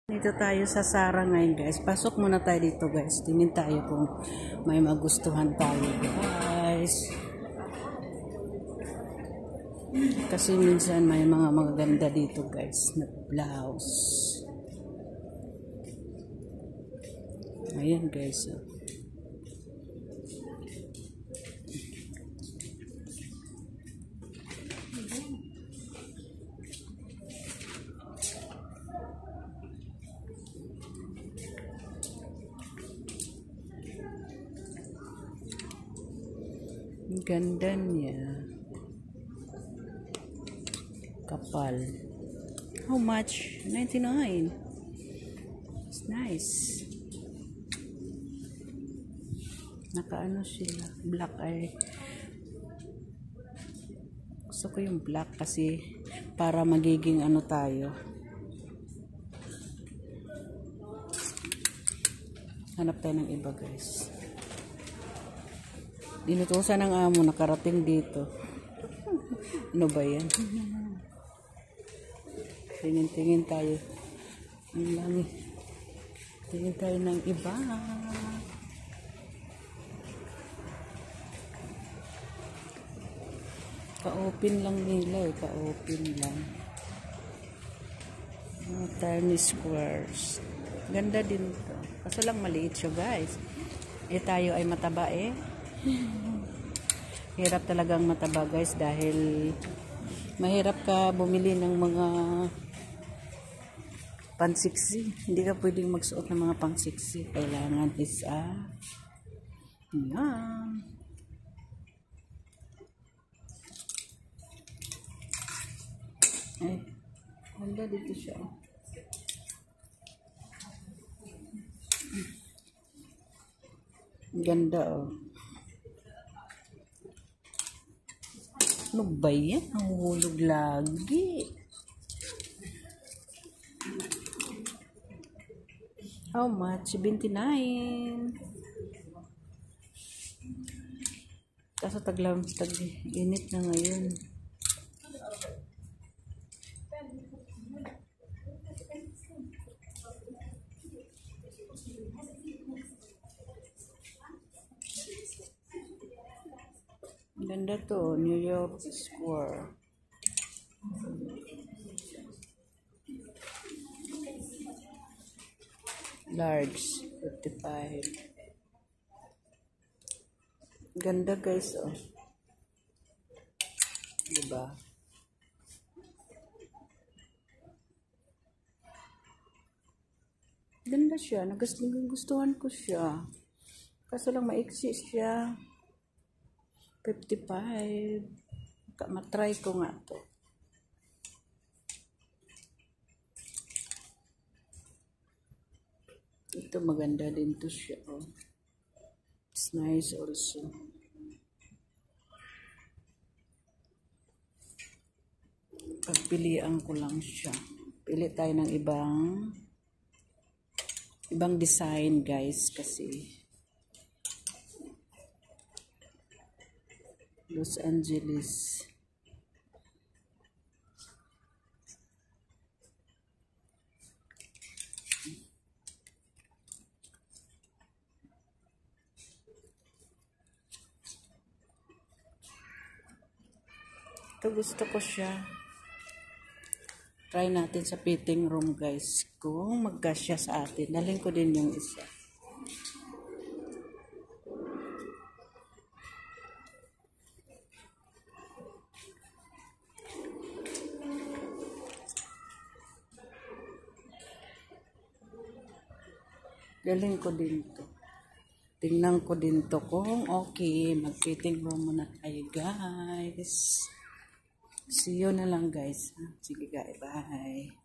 Dito tayo sa Zara ngayon guys. Pasok muna tayo dito guys. Tingin tayo kung may magustuhan tayo guys. Kasi minsan may mga magaganda dito guys na blouse. Ayan guys. Ganda niya. Kapal. How much? 99. It's nice. Nakaano sila. Black ay. Gusto ko yung black kasi para magiging ano tayo. Hanap tayo ng iba guys. Dinutusan ng amo, nakarating dito. Ano ba yan? Tingin-tingin tayo. Tingin tayo ng iba. Pa-open lang nila eh. Pa-open lang. Tiny squares. Ganda din ito. Kaso lang maliit siya guys. Tayo ay mataba eh. Hirap talagang mataba guys dahil mahirap ka bumili ng mga pansiksi. Hindi ka pwedeng magsuot ng mga pansiksi. Kailangan is yan. Ay, handa dito siya. Ganda oh. Ano ba yan? Ang hulog lagi. How much? 79. Kaso tag-init na ngayon. Ganda to, New York Square. Large, 55. Ganda guys, oh. Diba? Ganda siya, nagustuhan ko siya. Kaso lang maiksi siya. 55. Matry ko nga to. Ito maganda din to siya. Oh. It's nice also. Pagpilian ko lang siya. Pili tayo ng ibang design guys kasi Los Angeles. Ito gusto ko siya. Try natin sa fitting room guys. Kung magkasya sa atin. Dalhin ko din yung isa. Galing ko din to. Tingnan ko din to kung okay. Mag-fitting room muna tayo guys. See you na lang guys. Sige guys. Bye.